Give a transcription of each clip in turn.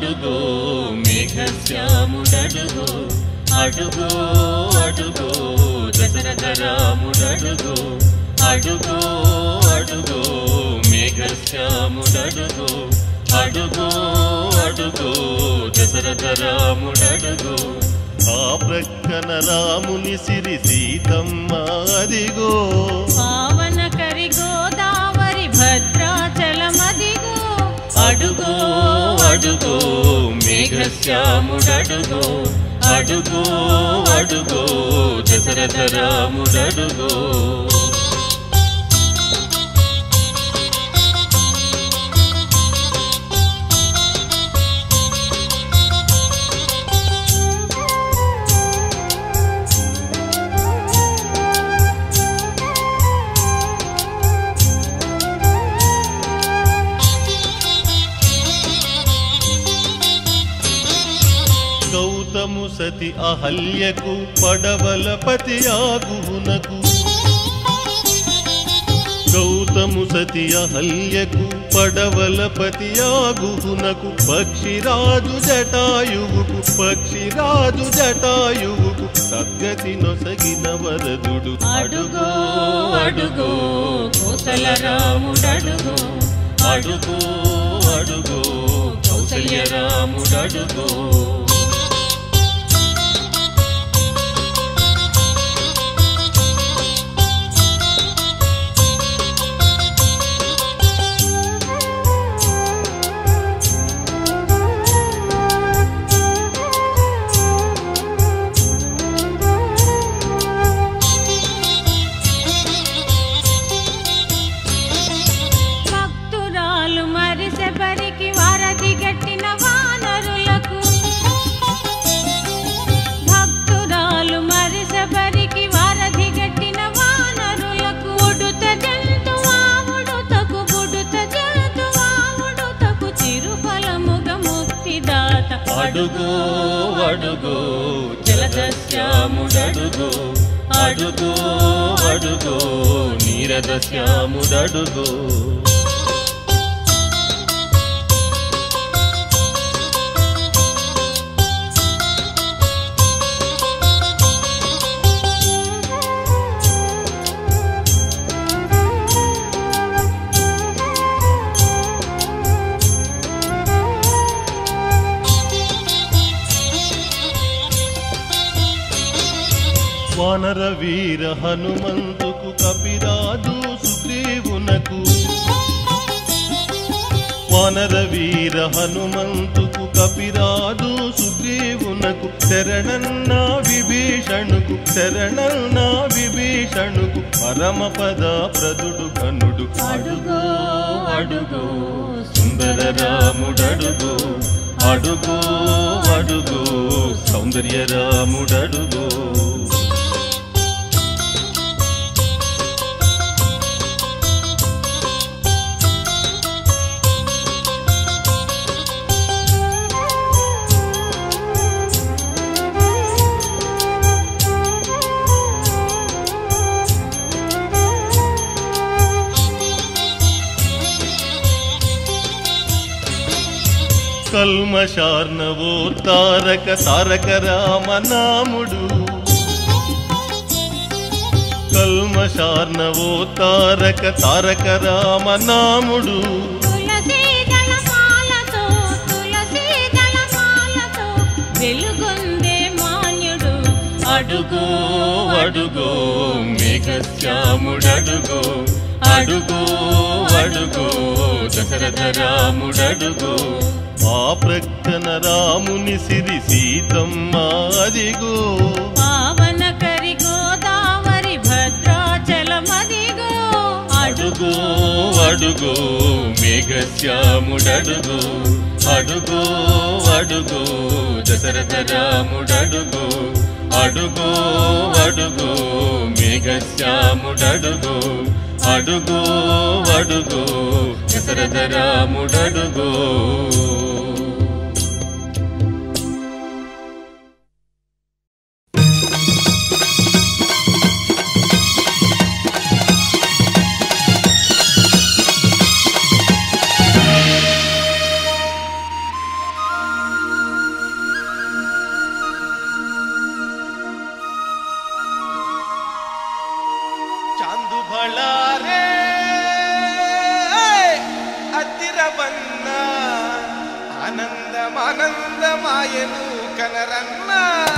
అడుగో మేఘశ్యాముడడుగో అడుగో అడుగో దశరథ రాముడడుగో అడుగో అడుగో మేఘశ్యాముడడుగో అడుగో అడుగో దశరథ రాముడడుగో ఆ ప్రక్కన రాముని సిరి సీతమ్మ అదిగో పావన కరి గోదావరి భద్రాచలమదిగో అడుగో అడుగో మేఘశ్యాముడడుగో అడుగో అడుగో దశరథ రాముడడుగో గౌతము సతి అహల్యకు పడవలపతి ఆగునకు గౌతము సతి అహల్యకు పడవలపతి ఆగునకు పక్షిరాజు జటాయువుకు సద్గతి నొసగిన వరదుడు అడుగో అడుగో కోసల రాముడడుగో అడుగో అడుగో కౌసల్య రాముడడుగో అడుగో అడుగో జలదశ్యాముడడుగో అడుగో అడుగో నీరదశ్యాముడడుగో వానర వీర హనుమంతుకు కపిరాజు సుగ్రీవునకు వానర వీర హనుమంతుకు కపిరాజు సుగ్రీవునకు శరణన్న విభీషణుకు పరమపద ప్రదుడు ఘనుడు అడుగో అడుగో సుందర రాముడడుగో అడుగో అడుగో సౌందర్య రాముడడుగో కల్మషార్ణవో తారక రామనాముడు కల్మషార్ణవో తారక రామనాముడు తులసీ దళమాలతో వెలుగొందే మాన్యుడు అడుగో అడుగో మేఘశ్యాముడడుగో అడుగో అడుగో దశరథ రాముడడుగో ఆ ప్రక్కన రాముని సిరి సీతమ్మ అదిగో పావన కరి గోదావరి భద్రాచలమదిగో అడుగో అడుగో మేఘశ్యాముడడుగో అడుగో అడుగో దశరథ రాముడడుగో అడుగో అడుగో మేఘశ్యాముడడుగో అడుగో అడుగో దశరథ రాముడడుగో ఆనందమాయను కనరన్న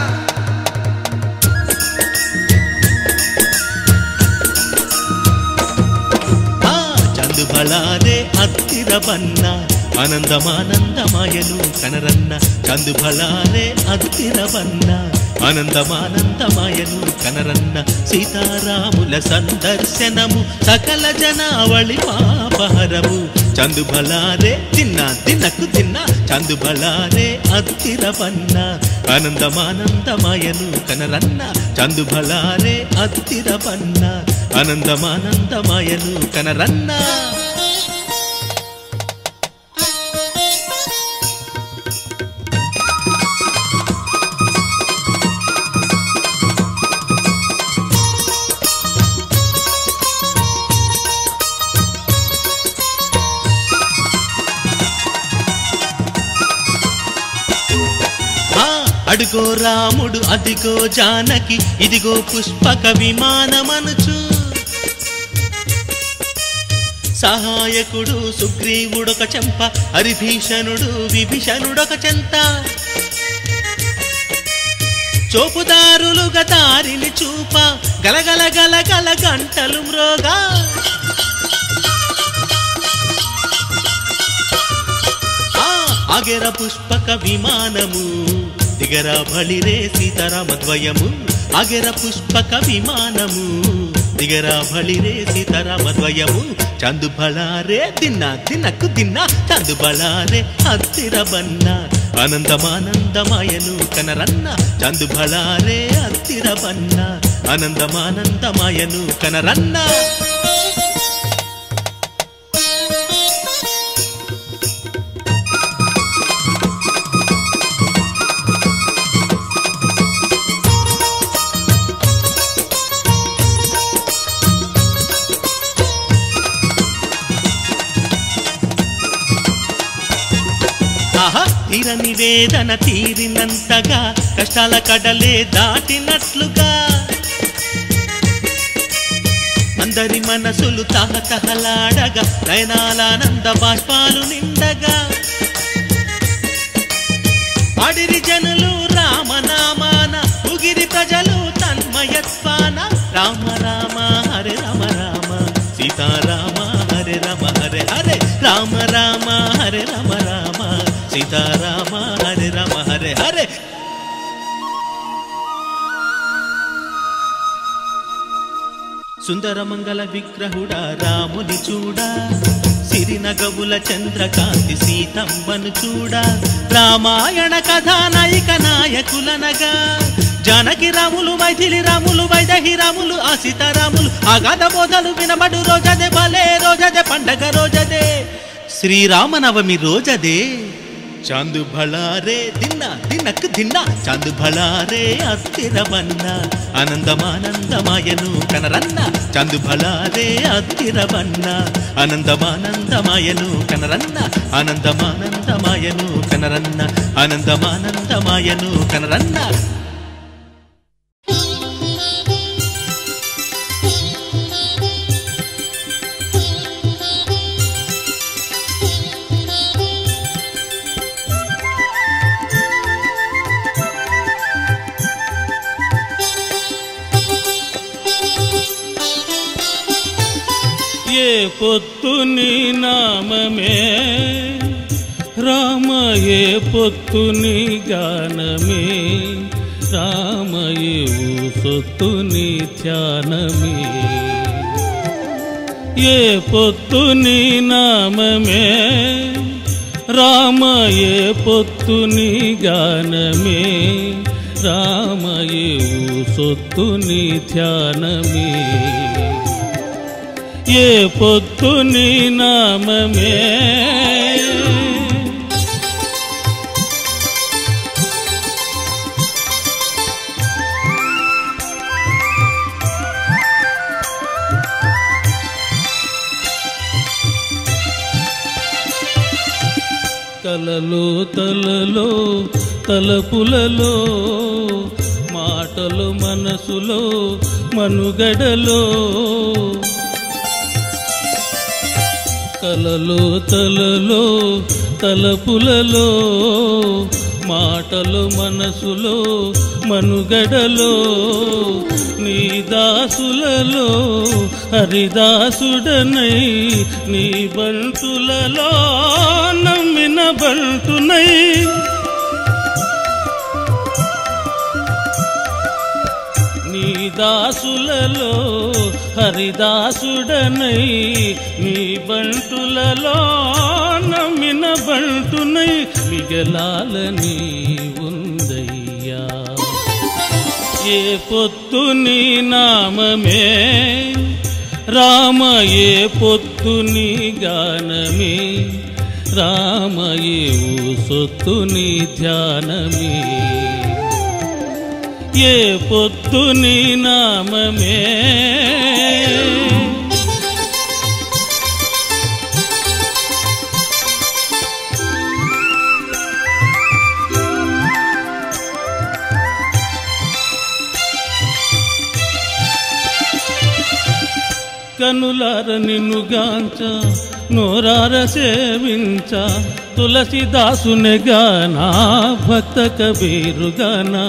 ಚಂದು ಬಲಾರೆ ಹತ್ತಿರ ಬನ್ನ ಆನಂದಮಾನಂದಮಯನು ಕನರನ್ನ ಚಂದು ಬಲಾರೆ ಹತ್ತಿರ ಬನ್ನ ఆనందమానందమయను కనరన్న సీతారాముల సందర్శనము సకల జనావళి పాపహరము చందు బలారే తిన్నకు తిన్న చందు బలారే హತ್ತಿర బన్న ఆనందమానందమయను కనరన్న చందు బలారే హತ್ತಿర బన్న ఆనందమానందమయను కనరన్న అడుగో రాముడు అదిగో జానకి ఇదిగో పుష్పక విమానమనుచు సహాయకుడు సుగ్రీవుడొక చెంప హరిభీషణుడు విభీషణుడొక చెంత చోపుదారులుగా దారిని చూప గలగల గలగల గంటలు మ్రోగా ఆగెర పుష్పక విమానము దిగరా బలిరే సీతారామద్వయము ఆగెర పుష్పక విమానము దిగరా బలిరే సీతారామద్వయము చందు బలారే తిన్నకు తిన్న చందు బలారే హತ್ತಿర బన్న ఆనందమానందమయను కనరన్న చందు బలారే హತ್ತಿర బన్న ఆనందమానందమయను కనరన్న తీరని వేదన తీరినంతగా కష్టాల కడలే దాటినట్లుగా అందరి మనసులు తహతహలాడగా నయనాలానంద బాష్పాలు నిండగా అడిరి జనులు రామనామాన ఉగిరి ప్రజలు తన్మయత్వాన రామ రామ హరే రామ రామ సీతారామ హరే రామ హరే హరే రామ రామ హరే రామ రామ సీతారామ హరే రామ హరే హరే సుందర మంగళ విగ్రహుడా రాముని చూడా సిరినగవుల చంద్రకాంతి సీతమ్మను చూడా రామాయణ కథానాయిక నాయకులనగా జానకి రాములు మైథిలి రాములు వైదేహి రాములు ఆ సీతారాములు ఆగాధ బోధలు వినబడు రోజదే భలే రోజదే పండగ రోజదే శ్రీరామనవమి రోజదే చాందు బళారే దినకు దిన్న చాందు బళారే హತ್ತಿర బన్న ఆనందమానందమయను కనరన్న చాందు బళారే హತ್ತಿర బన్న ఆనందమానందమయను కనరన్న ఆనందమానందమయను కనరన్న ఆనందమానందమయను కనరన్న ఏ పొత్తు నీ నామమే రామ ఏ పొత్తు నీ గానమే రామ ఏ సొత్తు నీ ధ్యానమే ఏ పొత్తు నీ నామమే రామ ఏ పొత్తు నీ గానమే రామ ఏ సొత్తు నీ ధ్యానమే ఏ పొత్తు నీ నామమే కలలో తలలో తలపులలో మాటలు మనసులో మనుగడలో కలలో తలలో తలపులలో మాటలు మనసులో మనుగడలో నీ దాసులలో హరిదాసుడనై నీ బంటులలో నమ్మిన బంటునై నీ దాసులలో హరిదాసుడనై నీ బంటులలో నమ్మిన బంటునై మిగలాలని ఉందయ్యా. ఏ పొత్తు నీ నామమే రామ, ఏ పొత్తు నీ గానమే రామ, ఏ సొత్తు నీ ధ్యానమే. ఏ పొత్తు నీ నామమే కనులార నిన్నుగాంచ నోరార సేవించ తులసిదాసుని గానా భక్త కబీరుగానా.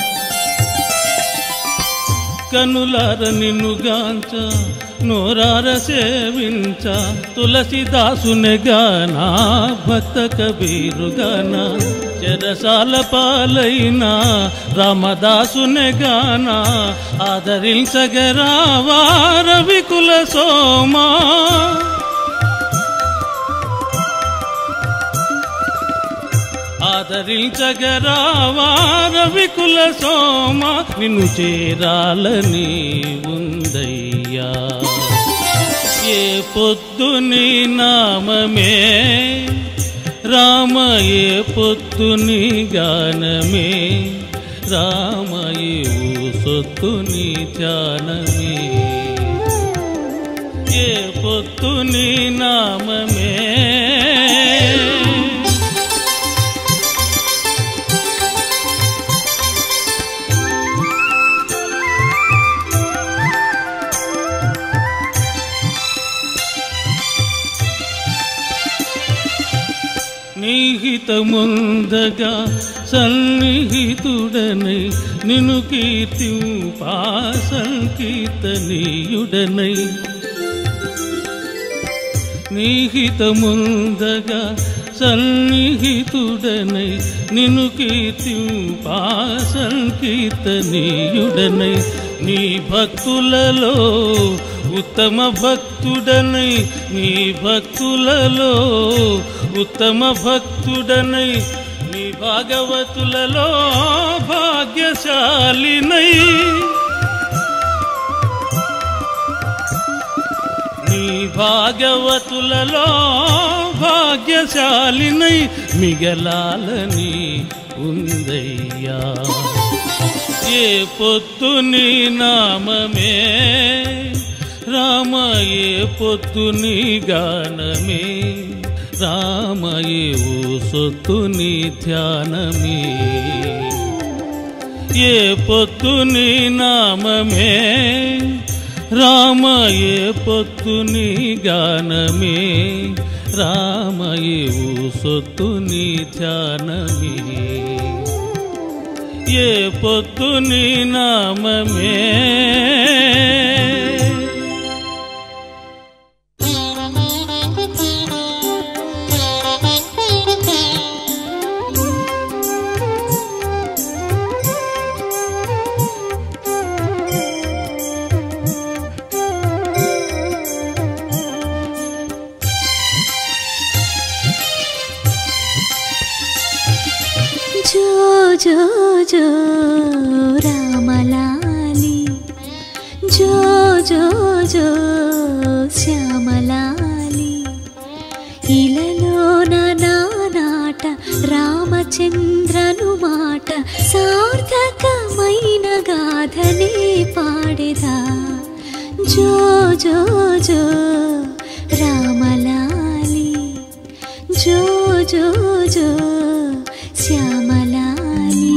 కనులార నిన్నుగాంచ నోరార సేవించ తులసిదాసుని గానా భక్త కబీరుగానా. చెరసాల పాలైన రామదాసుని గానా ఆదరించగరావా రవికుల సోమా. ఆదరించగరావా రవికుల సోమ, నిన్ను చేరాలని ఉందయ్యా. ఏ పొద్దు నీ నామమే రామ, ఏ పొద్దు నీ గానమే రామ, ఏ సొత్తు నీ ధ్యానమే. ఏ పొద్దు నీ నామమే నిహితముందగా సన్నిహితుడనై నిన్ను కీర్తింపా సంకీర్తనీయుడనై. నిహితముందగా సన్నిహితుడనై నిన్ను కీర్తింపా సంకీర్తనీయుడనై. నీ భక్తులలో ఉత్తమ భక్తుడనై, నీ భక్తులలో ఉత్తమ భక్తుడనై, నీ భాగవతులలో భాగ్యశాలినై. నీ భాగవతులలో భాగ్యశాలినై మిగలాలని ఉందయ్యా. ఏ పొత్తు నీ నామమే రామ, ఏ పొత్తు నీ గానమే రామ, ఏ సొత్తు నీ ధ్యానమే. ఏ పొత్తు నీ నామమే రామ, ఏ పొత్తు నీ గానమే రామ, ఏ సొత్తు నీ ధ్యానమే. ఏ పొత్తు నీ నామమే जो जो रामलाली, जो जो जो श्यामलाली. इललोन नानाट रामचंद्रनु माट सार्थकमैन गाथने पाडेदा. जो जो जो रामलाली, जो जो जो श्यामलाली.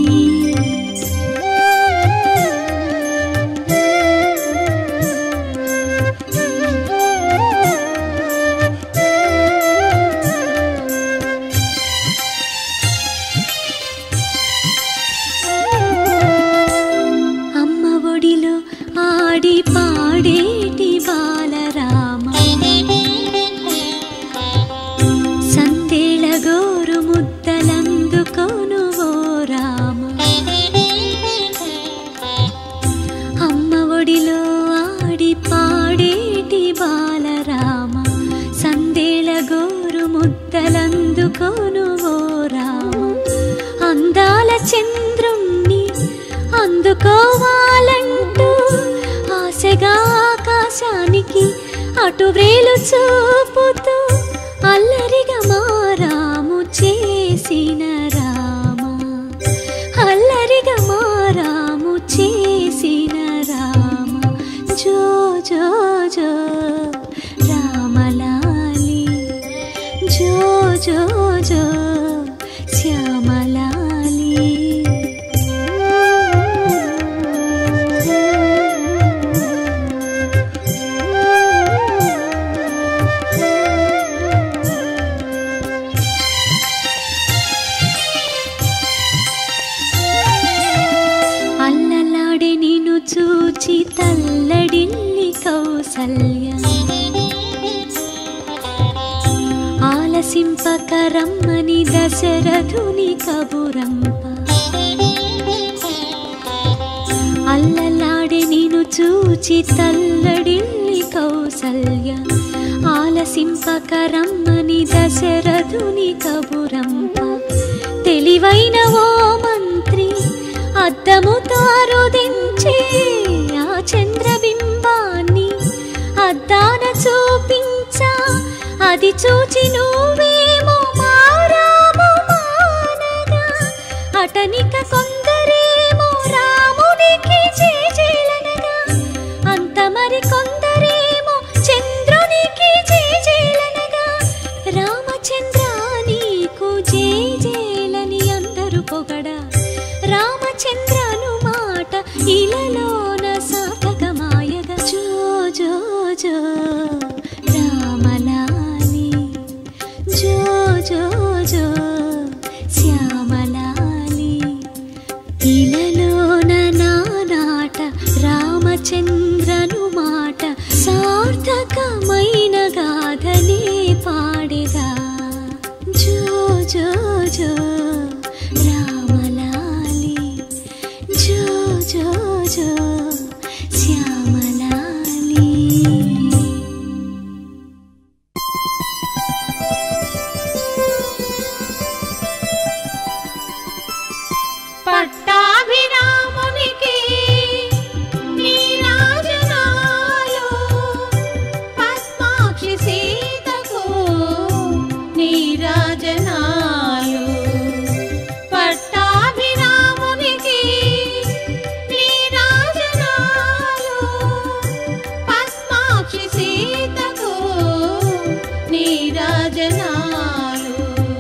అందుకోవాలంటూ ఆశగా ఆకాశానికి అటు వ్రేలు చూపుతూ అల్లరిగా మారాము చేసిన రామ, అల్లరిగా మారాము చేసిన రామ. జో జో జో రామలాలి, జో జో జో శ్యామలాలి. అల్లలాడే నిన్ను చూచి తల్లడిల్లి కౌసల్య, ఆలసింపకరమ్మని దశరథుని కబురంప. అల్లలాడే నిన్ను చూచి తల్లడిల్లి కౌసల్య, ఆలసింపకరమ్మని దశరథుని కబురంప. తెలివైన ఓ మంత్రి అద్దముతో రుదించి ఆ చంద్రబింబాన్ని అద్దాన చూపించా. అది చూచి నువ్వేమో మారాము మానగా, అటనిక కొందరేమో రామునికి జేజేలనగా, అంత మరి కొందరేమో చంద్రునికి జేజేలనగా. రామచంద్ర నీకు జేజేలని అందరూ పొగడా, రామచంద్రను మాట ఇలలోన సాధకమాయగా. జో జో జో రామలాలి, జో జో జో శ్యామలాలి. ఇలలోన నానాట రామచంద్రను మాట సార్థకమైన గాథనే పాడేదా. జో జో జో రామలాలి, జో జో జో శ్యామలాలి. పట్టాభిరామునికి నీరాజనాలు, పద్మాక్షి సీతకు నీరాజనాలు. పట్టాభిరామునికి నీరాజనాలు, పద్మాక్షి సీతకు నీరాజనాలు.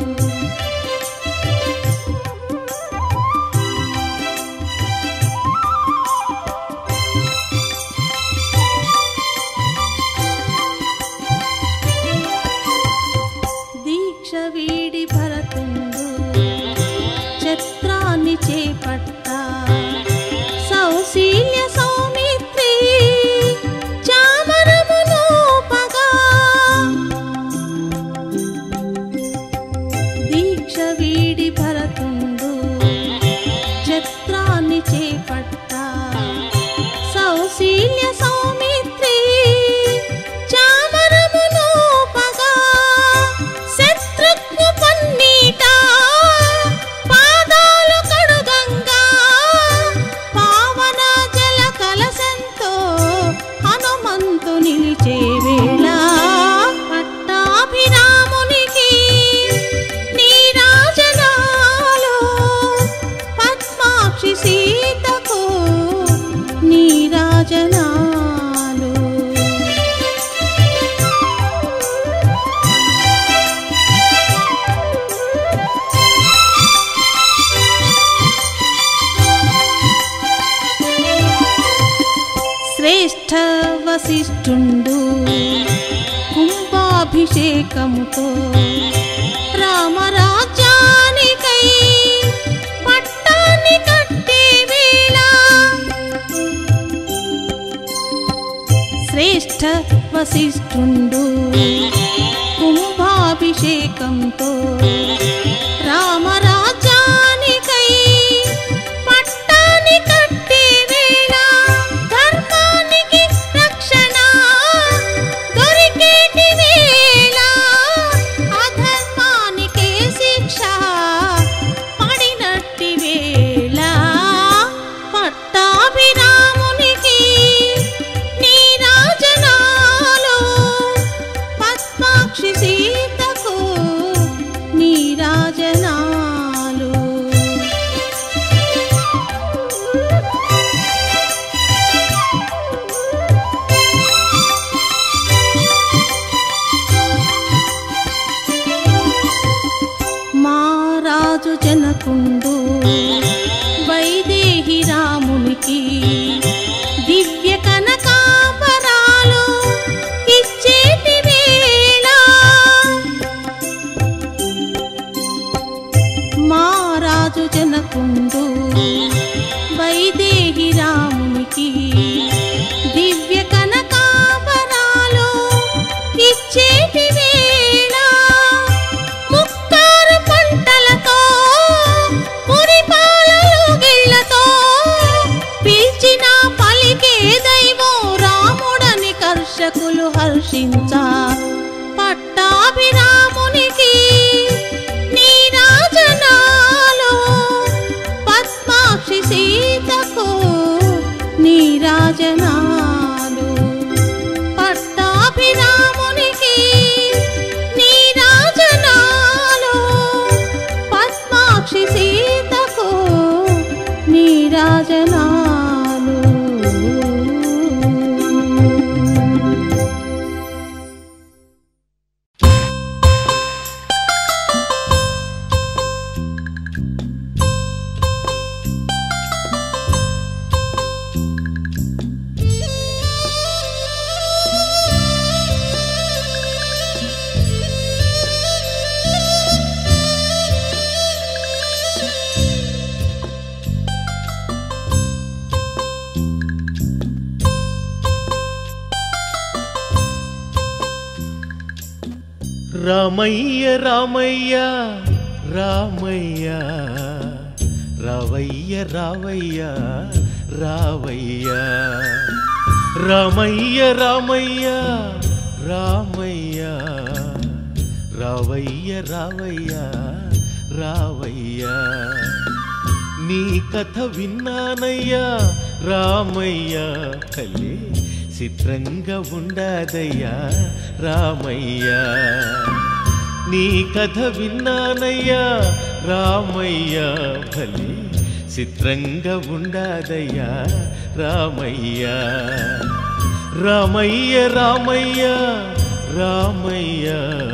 దీక్ష వీడి భరతుండు ఛత్రాన్ని చేపట్టా. సౌశీల్య సౌమిత్రి చామరమును పగా. దీక్ష వీడి భరతుండు ఛత్రాన్ని చేపట్టా. సౌశీల్య సౌమిత్రి చామరమును పగా. శత్రుఘ్న పన్నీట పాదాలు కడుగంగా, పావన జల కలశంతో హనుమంతు నిలిచే వేళ. పట్టాభిరామునికి నీరాజనాలు, పద్మాక్షి సీతకు నీరాజనాలు. శ్రేష్ఠ వశిష్ఠుండు కుంభాభిషేకముతో రామరాజ్యానికై పట్టాన్ని కట్టే వేళ. శ్రేష్ఠ వశిష్ఠుండు కుంభాభిషేకంతో రామరాజ్యానికై పట్టాన్ని కట్టే వేళ. ధర్మానికి రక్షణ దొరికేటి వేళ, అధర్మానికే శిక్ష పడినట్టి వేళ. పట్టా జనకుండు వైదేహి రామునికి దివ్య కనకాంబరాలు ఇచ్చేటి వేళ మారాజు జనకుండు వైదేహి రామునికి దివ్య కనకాంబరాలు ఇచ్చేటి వేళ ముక్తారు పంటలతో పురిపాలలు గిళ్ళతో పిలిచిన పలికే దైవం రాముడని కర్షకులు హర్షించా పట్టాభిరామునికి నీరాజనాలు పద్మాక్షి సీతకు నీరాజనాలు పట్టాభిరామునికి నీరాజనాలు పద్మాక్షి సీతకు నీరాజనాలు. రామయ్య రామయ్య రామయ్య రావయ్య రావయ్య రావయ్య రామయ్య రామయ్య రామయ్య రావయ్య రావయ్య రావయ్య నీ కథ విన్నానయ్యా రామయ్య తల్లి చిత్రంగా ఉండదయ్యా రామయ్య నీ కథ విన్నానయ్యా రామయ్య భలే చిత్రంగా ఉండదయ్యా రామయ్య రామయ్య రామయ్య రామయ్య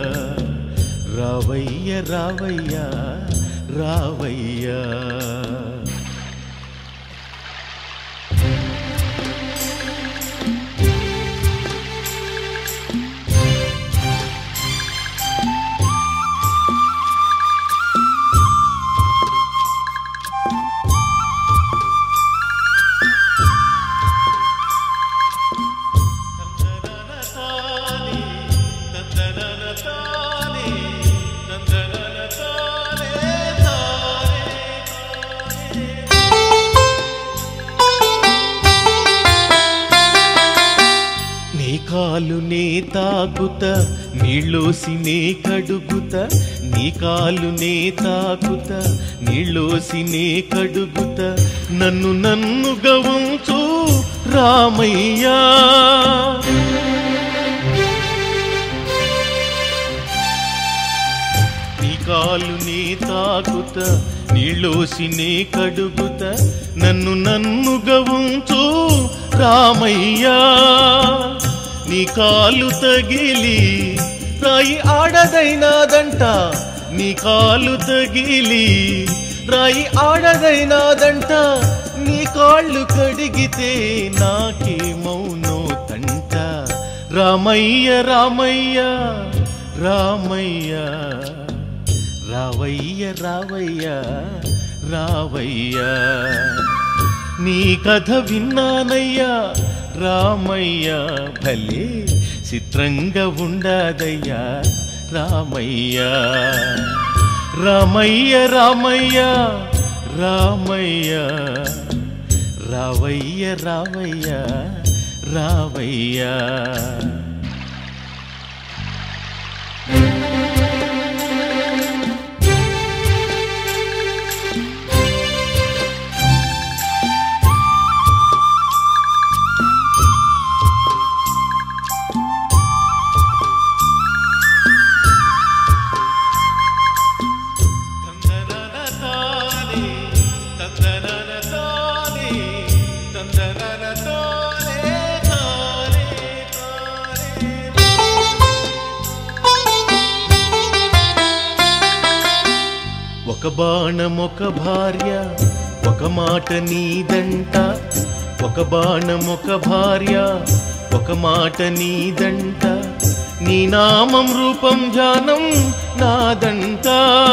రావయ్య రావయ్య రావయ్య కాలు నే తాకుత నీళ్ళోసి నే కడుగుత నీ కాలు నే తాకుత నీళ్ళోసి నే కడుగుత నన్ను నన్నుగా ఉంచు రామయ్యా నీ కాలు నే తాకుత నీళ్ళోసి నే కడుగుత నన్ను నన్నుగా ఉంచు రామయ్యా నీ కాలు తగిలి రాయి ఆడదైనాదంట నీ కాలు తగిలి రాయి ఆడదైనాదంట నీ కాళ్ళు కడిగితే నాకేమౌనో తంట రామయ్య రామయ్య రామయ్య రావయ్య రావయ్య రావయ్య నీ కథ విన్నానయ్యా రామయ్య భలే చిత్రంగా ఉండదయ్యా రామయ్య రామయ్య రామయ్య రామయ్య రావయ్య రావయ్య రావయ్య ఒక బాణం ఒక భార్య ఒక మాట నీదంట, ఒక బాణం ఒక భార్య ఒక మాట నీదంట, నీ నామం రూపం ధ్యానం నాదంట.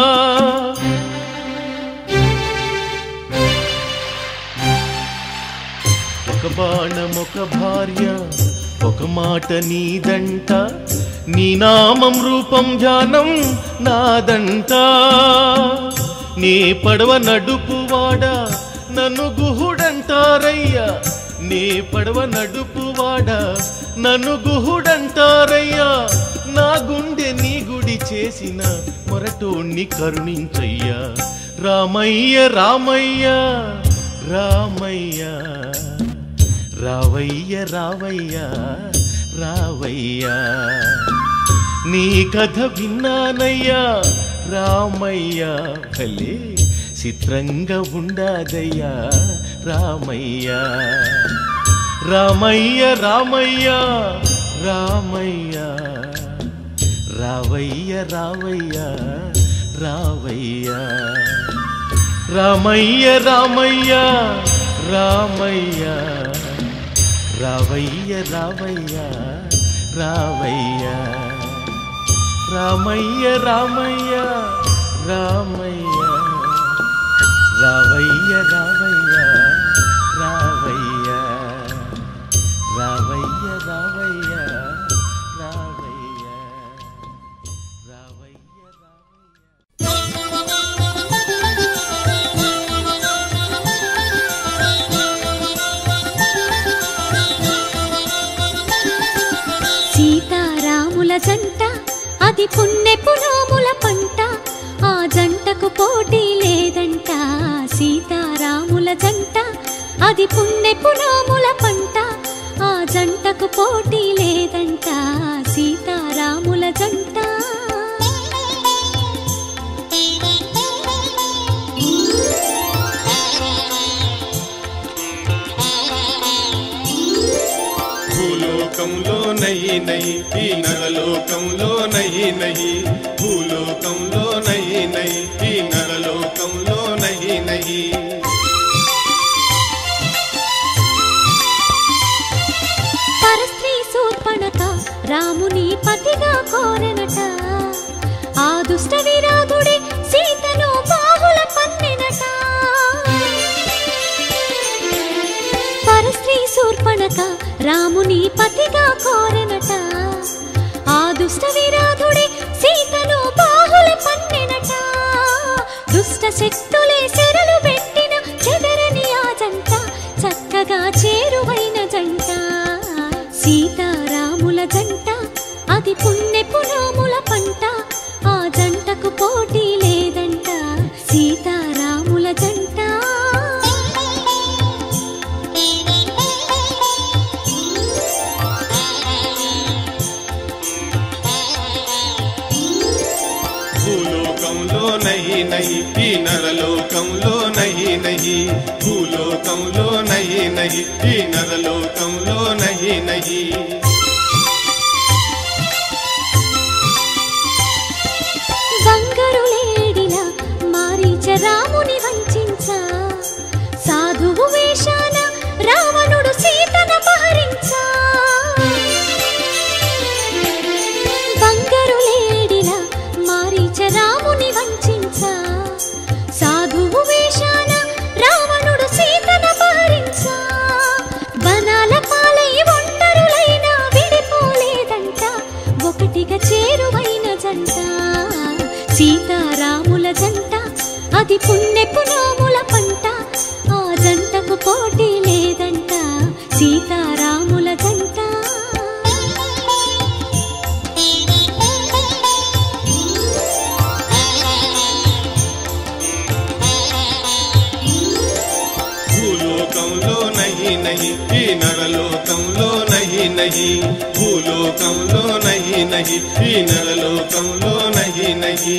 ఒక బాణం ఒక భార్య ఒక మాట నీదంట, నీ నామం రూపం ధ్యానం నాదంట. నీ పడవ నడుపువాడా నన్ను గుహుడంటారయ్యా, నీ పడవ నడుపువాడా నన్ను గుహుడంటారయ్యా, నా గుండె నీ గుడి చేసిన మొరటోణ్ణి కరుణించయ్యా. రామయ్య రామయ్య రామయ్య రావయ్య రావయ్య రావయ్య, నీ కథ విన్నానయ్యా రామయ్య, భలే చిత్రంగా ఉండాదయ్యా రామయ్య. రామయ్య రామయ్య రామయ్య రావయ్య రావయ్య రావయ్య, రామయ్య రామయ్య రామయ్య రావయ్య రావయ్య రావయ్య, రామయ్య రామయ్య రామయ్య రావయ్య రావయ్య రావయ్య, రావయ్య రావయ్య రావయ్య రావయ్య సీతారాముల జంట అది పుణ్యపు నోముల పంట, ఆ జంటకు పోటీ లేదంట. సీతారాముల జంట అది పుణ్యపు నోముల పంట, ఆ జంటకు పోటీ లేదంట. సీతారాముల జంట భూలోకంలో నహి నహి ఈ నరలోకంలో నహి నహి, భూలోకంలో నహి నహి ఈ నరలోకంలో నహి నహి. పరస్త్రీ శూర్పణఖ రాముని పతిగా కోరెనట, ఆ దుష్ట విరాగుడి సీతను బాహుల పన్నెనట. పరస్త్రీ శూర్పణఖ రాముని పతిగా కోరెనట, ఆ దుష్ట విరాగుడి సీతను బాహుల పన్నెనట. దుష్ట శక్తులే చెరలు పెట్టిన చెదరని ఆ జంట, చక్కగా చేరువైన జంట. సీతారాముల జంట అది పుణ్యపు నోముల పంట, ఆ జంటకు పోటీ లేదంట. సీతారాముల జంట భూలోకంలో నహి నహి ఈ నరలోకంలో నహి నహి, భూలోకంలో నహి నహి ఈ నరలోకంలో నహి నహి. బంగారు లేడిలా మారీచ రాముని వంచించ, సాధువు వేషాన రావణుడు సీతను అపహరించ. బంగారు లేడిలా మారీచ రాముని వంచించ, సాధువు వేషాన రావణుడు సీతను అపహరించ. బనాల పాలై ఒంటరులైన విడిపోలేదంట, ఒకటిగా చేరువైన జంట. సీతారాముల జంట అది పుణ్యపు నోముల పంట, ఆ జంటకు పోటీ లేదంట. సీతారాముల జంట భూలోకంలో నహి నహి ఈ నరలోకంలో నహి నహి, భూలోకంలో నహి నహి ఈ నరలోకంలో నహి నహి.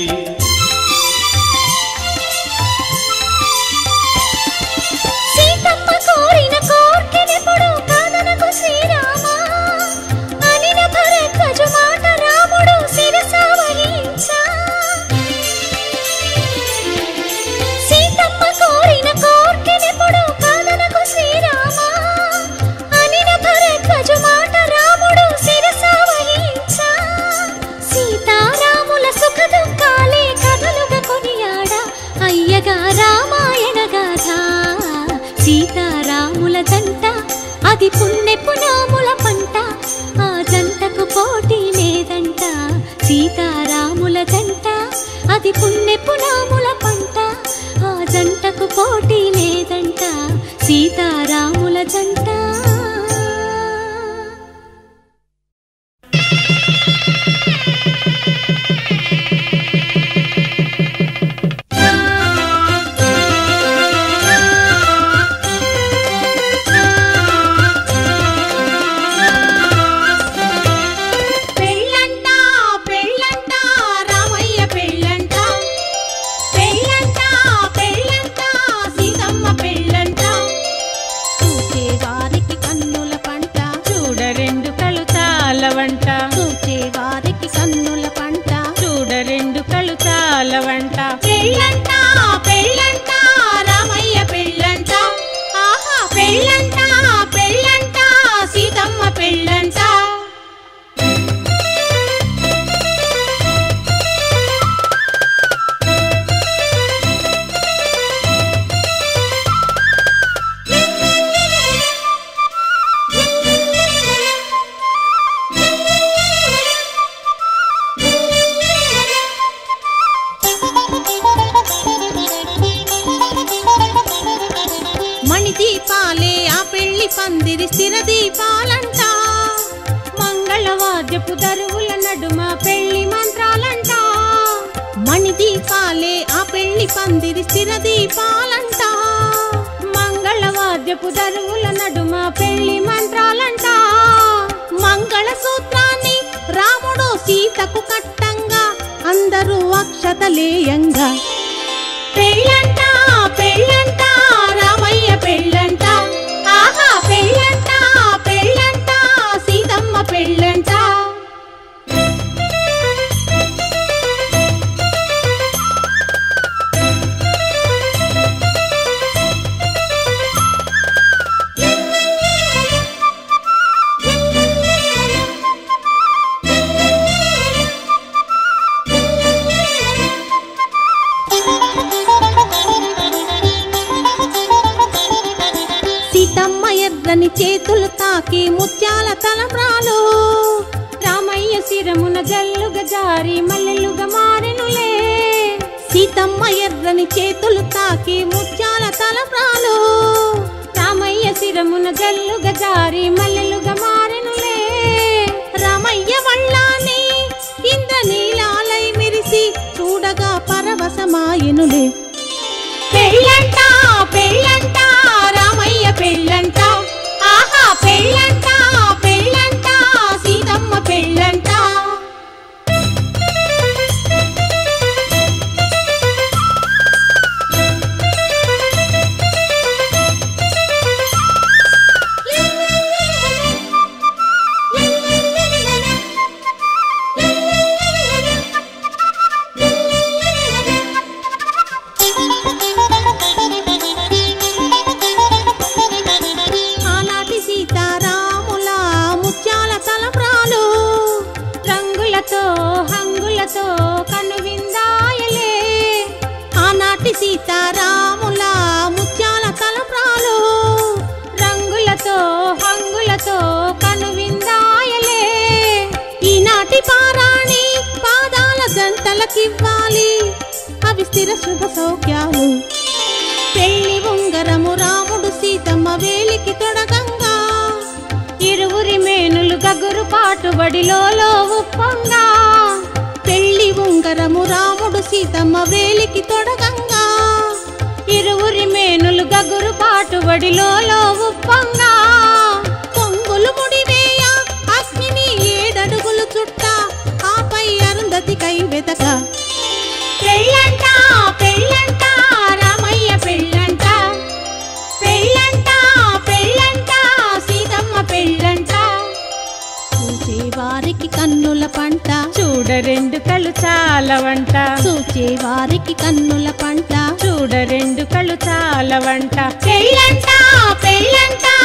సీతమ్మ కోరిన కోర్కెనెప్పుడు కాదనకు శ్రీరామ, అనిన భరద్వాజు మాట రాముడు శిరస వహించ. అది పున్నెపు నోముల పంట ఆ జంటకు పోటీ లేదంట సీతారాముల జంట అది పున్నెపు నోముల పంట ఆ జంటకు పోటీ లేదంట సీతారాముల జంట పందిరి స్థిర దీపాలంట మంగళవాద్యపు దరువుల నడుమ పెళ్లి మంత్రాలంట మణి దీపాలే ఆ పెళ్లి పందిరి స్థిర దీపాలంట మంగళవాద్యపు దరువుల నడుమ పెళ్లి మంత్రాలంట మంగళ సూత్రాన్ని రాముడు సీతకు కట్టంగా అందరూ అక్షతలేయంగా పెళ్ళంట పెళ్ళంట రామయ్య పెళ్ళంట ఆహా పెళ్ళంట పెళ్ళంట సీతమ్మ పెళ్ళంట ఎర్రని చేతులు తాకి ముత్యాల తలంబ్రాలు రామయ్య శిరమున జల్లుగా జారి మల్లెలుగా మారెనులే సీతమ్మ ఎర్రని చేతులు తాకి ముత్యాల తలంబ్రాలు రామయ్య శిరమున జల్లుగా జారి మల్లెలుగా మారెనులే రామయ్య వళ్ళాని ఇంద్రనీలాలై మెరిసి చూడగా పరవశమాయనులే పెళ్ళంట పెళ్ళంట రామయ్య పెళ్ళంట ఆహా పెళ్ళంట పెళ్ళంట సీతమ్మ పెళ్ళంట హంగులతో కనువిందాయలే ఆనాటి సీతారాముల ముత్యాల తలంబ్రాలు రంగులతో హంగులతో కనువిందాయలే ఈనాటి పారాణి పాదాల జంటలకివ్వాలి అవి స్థిర శుభ సౌఖ్యాలు పెళ్లి ఉంగరము రాముడు సీతమ్మ వేలికి తొడగంగా ఇరువురి మేనులు గగురు పాటుబడిలో ఉప్పంగా పెళ్లి ఉంగరము రాముడు సీతమ్మ వేలికి తొడగంగా ఇరువురి మేనులు గగురు పాటుబడిలో ఉప్పంగా పొంగులు ముడివేయ అగ్నిని 7 అడుగులు చుట్ట ఆపై అరుంధతి కై వెతక పెళ్ళంట పెళ్ళంట రామయ్య పెళ్ళంట పెళ్ళంట పెళ్ళంట సీతమ్మ పెళ్ళంట వారికి కన్నుల పంట చూడ 2 కళ్ళు చాలవంట చూచే వారికి కన్నుల పంట చూడ 2 కళ్ళు చాలవంట పెళ్ళంట పెళ్ళంట